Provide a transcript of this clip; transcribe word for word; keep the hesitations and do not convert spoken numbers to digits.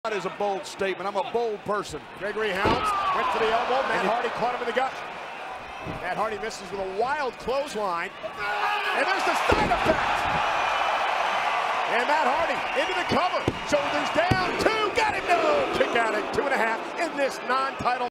That is a bold statement. I'm a bold person. Gregory Helms went for the elbow. Matt Hardy caught him in the gut. Matt Hardy misses with a wild clothesline. And there's the side effect. And Matt Hardy into the cover. Shoulders down. Two. Got him. No. Kick out at two and a half in this non-title.